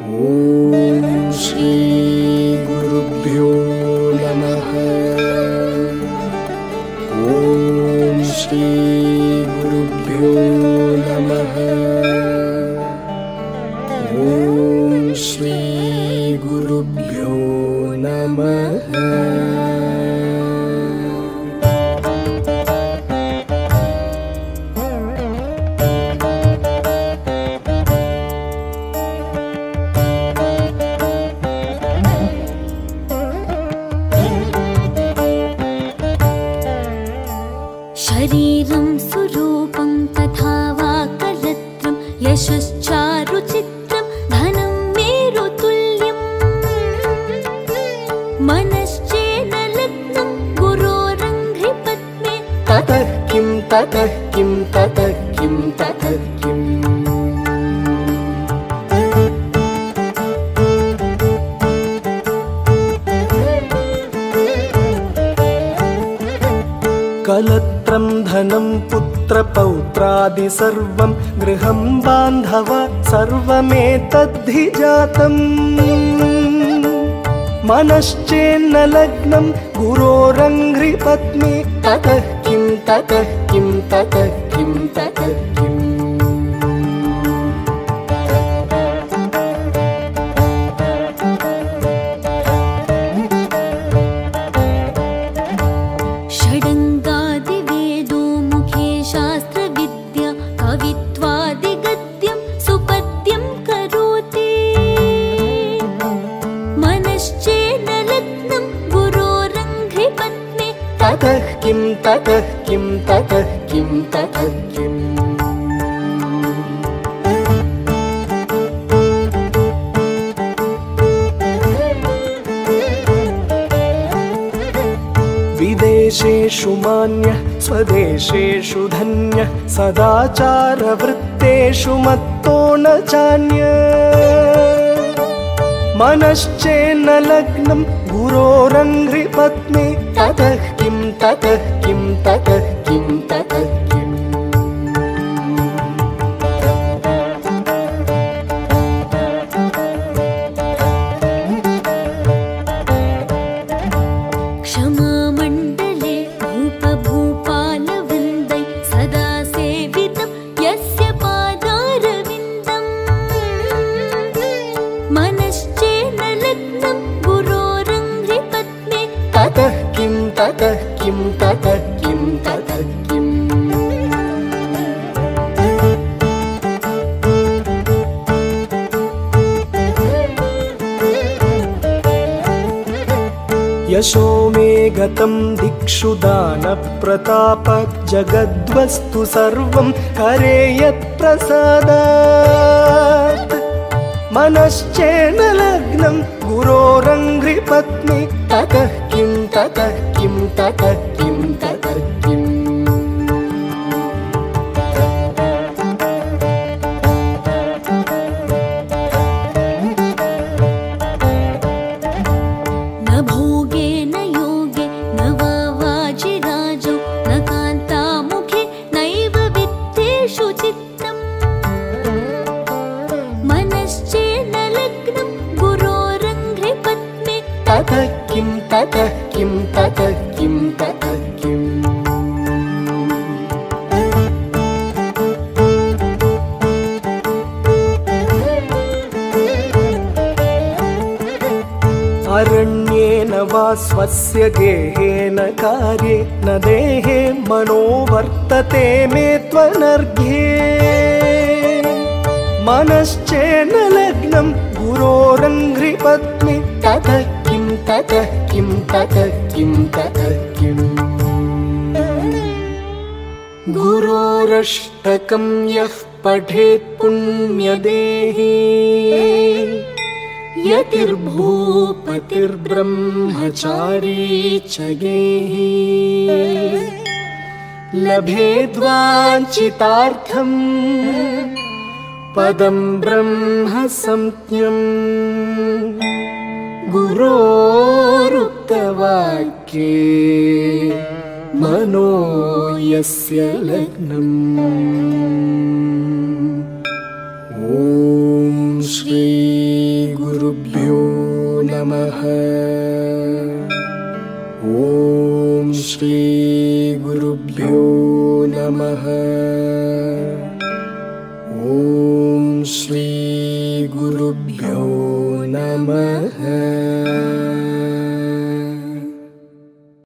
ॐ श्री गुरुभ्यो नमः। ॐ श्री गुरुभ्यो नमः। ॐ श्री गुरुभ्यो नमः। शरीरं सुरूपं तथा वा कलत्रं यशश्चारुचित्रं धनं मेरुतुल्यम् मनश्चेन लग्नं गुरोरङ्घ्रिपद्मे ततः किं ततः किं ततः किं ततः किम् कलत्रं धनं पुत्रपौत्रादि सर्वं गृहं बान्धव सर्वमेतद्धि जातम् मनश्चेन्न लग्नं गुरोरङ्घ्रिपद्मे ततः किं ततः किं ततः किं ततः किम् कवित्वादिगद्यं सुपद्यं करोति मनश्चेन लग्नं गुरोरङ्घ्रिपद्मे ततः किं ततः किं ततः किं ततः किम् विदेशेषु मान्यः स्वदेशेषु धन्यः सदाचारवृत्तेषु मत्तो न चान्यः मनश्चेन्न लग्नं गुरोरङ्घ्रिपद्मे ततः किं ततः किं ततः किं ततः किम् क्षमामण्डले भूपभूपालवृन्दै सदा सेवितं यस्य पादारविन्दम् मनश्चेन लग्नं गुरोरङ्घ्रिपद्मे ततः किं ततः किं ततः किं ततः किम् यशो मे गतं दिक्षु दानप्रताप जगद्वस्तु सर्वं करे यत्प्रसादात् मनश्चेन लग्नं गुरोरङ्घ्रिपद्मे ततः किं ततः किं ततः किं ततः किम् न भोगे न योगे न वा वाजिराजौ न कान्तामुखे नैव वित्तेषु चित्तम् मनश्चेन लग्नं गुरोरङ्घ्रिपद्मे ततः किं ततः किं ततः किं ततः किम् अरण्येन वा स्वस्य गेहेन कार्ये न देहे मनो वर्तते मे त्वनर्घ्ये मनश्चेन लग्नं गुरोरङ्घ्रिपद्मे ततः किं ततः किं ततः किं ततः किम् गुरोरष्टकं यः पठेत् पुण्यदेही यतिर्भूपतिर्ब्रह्मचारी च गेही लभेद्वाञ्छितार्थं पदं ब्रह्म संज्ञम् गुरोरुक्तवाक्ये मनो यस्य लग्नम्। ॐ श्री श्रीगुरुभ्यो नमः। ॐ श्रीगुरुभ्यो नमः। ॐ श्रीगुरुभ्यो नमः।